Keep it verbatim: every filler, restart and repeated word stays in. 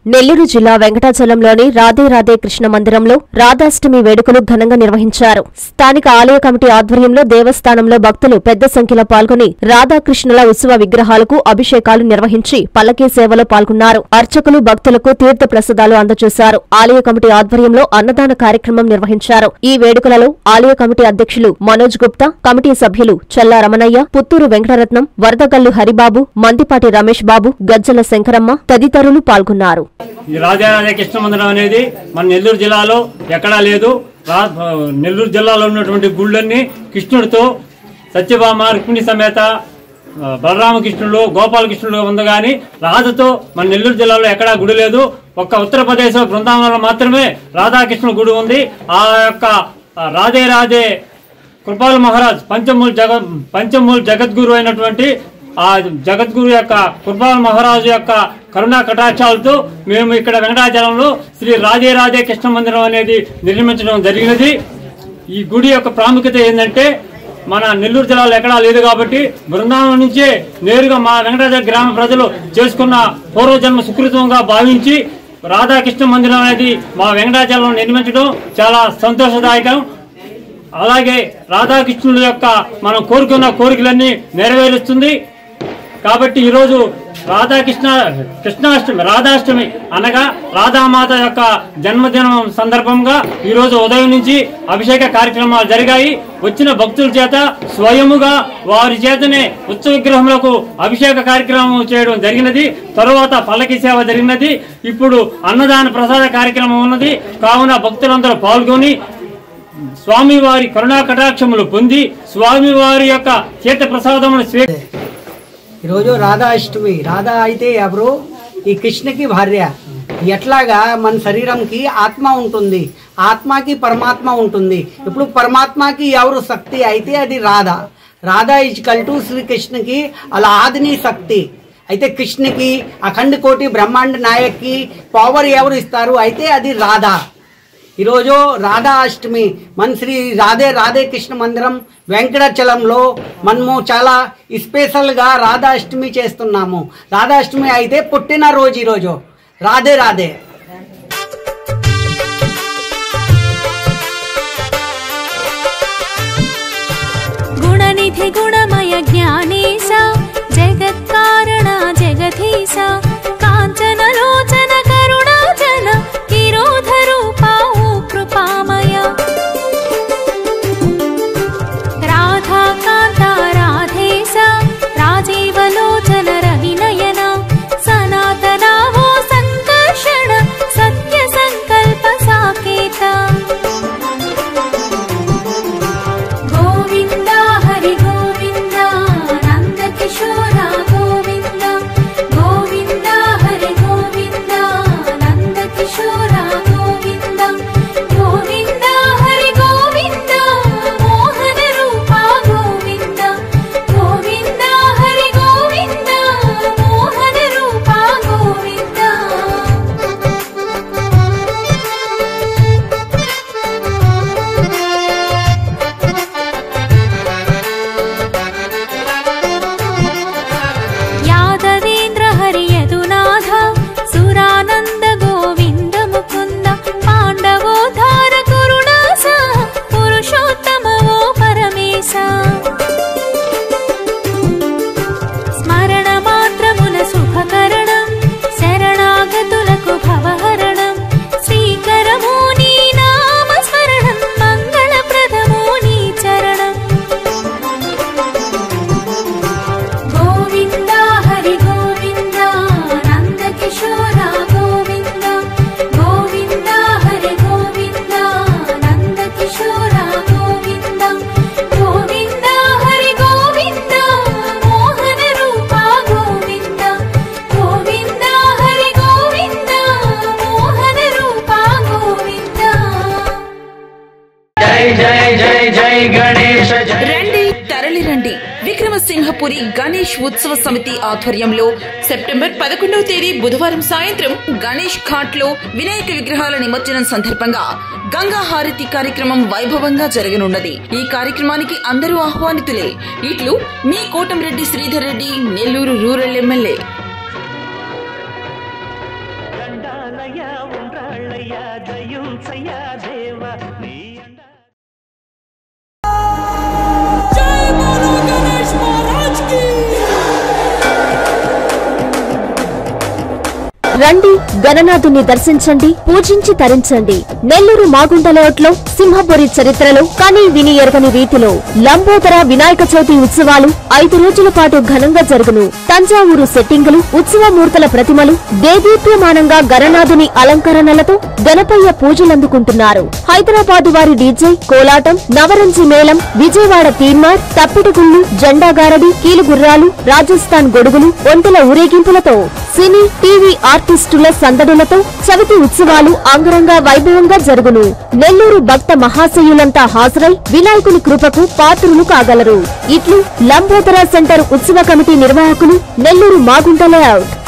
నెల్లూరు జిల్లా వెంకటాచలంలోని రాధే రాధే కృష్ణ మందిరంలో రాధాష్టమి వేడుకలు ఘనంగా నిర్వహించారు. స్థానిక ఆలయ కమిటీ ఆధ్వర్యంలో దేవస్థానంలో భక్తులు పెద్ద సంఖ్యలో పాల్గొని రాధాకృష్ణుల ఉత్సవ విగ్రహాలకు అభిషేకాలు నిర్వహించి పల్లకీ సేవలో పాల్గొన్నారు. అర్చకులు భక్తులకు తీర్థ ప్రసాదాలు అందజేశారు. ఆలయ కమిటీ ఆధ్వర్యంలో అన్నదాన కార్యక్రమం నిర్వహించారు. ఈ వేడుకలలో ఆలయ కమిటీ అధ్యక్షులు మనోజ్ గుప్తా, కమిటీ సభ్యులు చల్లా రమణయ్య, పుత్తూరు వెంకటరత్నం, వరదగల్లు హరిబాబు, మందిపాటి రమేష్ బాబు, గజ్జల శంకరమ్మ తదితరులు పాల్గొన్నారు. ఈ రాధే రాధే కృష్ణ మందిరం అనేది మన నెల్లూరు జిల్లాలో ఎక్కడా లేదు. నెల్లూరు జిల్లాలో ఉన్నటువంటి గుళ్ళన్నీ కృష్ణుడితో సత్యభామ రుక్మిణి సమేత బలరామకృష్ణుడు గోపాలకృష్ణుడు ఉంది. కానీ రాధతో మన నెల్లూరు జిల్లాలో ఎక్కడా గుడి లేదు. ఒక్క ఉత్తరప్రదేశ్ బృందావనంలో మాత్రమే రాధాకృష్ణుడు గుడి ఉంది. ఆ యొక్క రాధే రాధే కృపాల్ మహారాజ్ పంచమూల్ జగ పంచమూల్ జగద్గురు అయినటువంటి ఆ జగద్గురు యొక్క కృపాల్ మహారాజు యొక్క కరుణా కటాక్షాలతో మేము ఇక్కడ వెంకటాచలంలో శ్రీ రాధే రాధే కృష్ణ మందిరం అనేది నిర్మించడం జరిగినది. ఈ గుడి యొక్క ప్రాముఖ్యత ఏంటంటే మన నెల్లూరు జిల్లాలో ఎక్కడా లేదు కాబట్టి బృందావనం నుంచే నేరుగా మా వెంకటాచల గ్రామ ప్రజలు చేసుకున్న పూర్వజన్మ సుకృతంగా భావించి రాధాకృష్ణ మందిరం అనేది మా వెంకటాచలంలో నిర్మించడం చాలా సంతోషదాయకం. అలాగే రాధాకృష్ణుల యొక్క మనం కోరుకున్న కోరికలన్నీ నెరవేరుస్తుంది. కాబట్టి ఈరోజు రాధాకృష్ణ కృష్ణాష్టమి రాధాష్టమి అనగా రాధామాత యొక్క జన్మదినం సందర్భంగా ఈరోజు ఉదయం నుంచి అభిషేక కార్యక్రమాలు జరిగాయి. వచ్చిన భక్తుల చేత స్వయముగా వారి చేతనే ఉత్సవ విగ్రహములకు అభిషేక కార్యక్రమం చేయడం జరిగినది. తరువాత పల్లకి సేవ జరిగినది. ఇప్పుడు అన్నదాన ప్రసాద కార్యక్రమం ఉన్నది. కావున భక్తులందరూ పాల్గొని స్వామివారి కరుణా కటాక్షములు పొంది స్వామివారి యొక్క తీర్థ ప్రసాదమును స్వీ ఈరోజు రాధాష్టమి. రాధా అయితే ఎవరు? ఈ కృష్ణకి భార్య. ఎట్లాగా మన శరీరంకి ఆత్మ ఉంటుంది, ఆత్మకి పరమాత్మ ఉంటుంది. ఇప్పుడు పరమాత్మకి ఎవరు శక్తి అయితే అది రాధా. రాధా ఈజ్కల్ టు శ్రీకృష్ణకి అలా ఆదిని శక్తి అయితే కృష్ణకి అఖండ కోటి బ్రహ్మాండ నాయక్కి పవర్ ఎవరు ఇస్తారు అయితే అది రాధా. ఈరోజు రాధా అష్టమి మన శ్రీ రాధే రాధే కృష్ణ మందిరం వెంకటాచలంలో మనము చాలా స్పెషల్గా రాధా అష్టమి చేస్తున్నాము. రాధా అష్టమి అయితే పుట్టిన రోజు ఈరోజు. రాధే రాధే. గుణనిధి గుణమయ జ్ఞానేశ జగత్కారణ జగదీశ కాంచనలోచన కరుణాజన కిరోధ రూపా కృపామయ రాధా కాంత రాధేశ రాజీవలోచన రవినయన సనాతనావో సంకర్షణ సత్య సంకల్ప సాకేత గోవింద హరి గోవింద నంద కిశోర గోవింద గోవింద హరి గోవింద నంద కిశోర గోవింద గోవింద హరి గోవింద మోహన రూప గోవింద గోవింద హరి గోవింద మోహన రూప గోవింద. యాదవేంద్ర హరి యదునాథ సురానంద గోవింద ముకుంద పాండవోద్ధార కరుణాస పురుషోత్తమవో పరమేశ స్మరణ మాత్రమున శుభకరణం శరణాగతులకు భవహరణం శ్రీకరమో నీ నామ స్మరణం మంగళప్రదమో నీ చరణం గోవింద హరి గోవింద నంద కిశోర గోవింద గోవింద హరి గోవింద నంద కిశోర గోవింద గోవింద హరి గోవింద మోహన రూప గోవింద గోవింద హరి గోవింద మోహన రూప గోవింద. రండి తరలి రండి. విక్రమసింహపురి గణేష్ ఉత్సవ సమితి ఆధ్వర్యంలో సెప్టెంబర్ పదకొండవ తేదీ బుధవారం సాయంత్రం గణేష్ ఘాట్ లో వినాయక విగ్రహాల నిమజ్జనం సందర్భంగా గంగా హారతి కార్యక్రమం వైభవంగా జరగనున్నది. ఈ కార్యక్రమానికి అందరూ ఆహ్వానితులే. ఇట్లు మీ కోటంరెడ్డి శ్రీధర్ రెడ్డి, నెల్లూరు రూరల్ ఎమ్మెల్యే. రండి, గణనాథుని దర్శించండి, పూజించి తరించండి. నెల్లూరు మాగుంట లేఅవుట్లో సింహపురి చరిత్రలో కానీ విని ఎరగని రీతిలో లంబోదర వినాయక చవితి ఉత్సవాలు ఐదు రోజుల పాటు ఘనంగా జరుగును. తంజావూరు సెట్టింగులు, ఉత్సవమూర్తుల ప్రతిమలు, దేదీప్యమానంగా గణనాథుని అలంకరణలతో గణపయ్య పూజలందుకుంటున్నారు. హైదరాబాద్ వారి డీజే, కోలాటం, నవరంజి మేళం, విజయవాడ తీన్మార్, తప్పిటిగుళ్లు, జెండాగారడి, కీలుగుర్రాలు, రాజస్థాన్ గొడుగులు, ఒంటెల ఊరేగింపులతో సినీ, టీవీ ఆర్టిస్టుల సందడులతో చవితి ఉత్సవాలు అంగరంగ వైభవంగా జరుగును. నెల్లూరు భక్త మహాశయులంతా హాజరై వినాయకుని కృపకు పాత్రులు కాగలరు. ఇట్లు లంబోదర సెంటర్ ఉత్సవ కమిటీ నిర్వాహకులు, నెల్లూరు మాగుంట లేఅవుట్.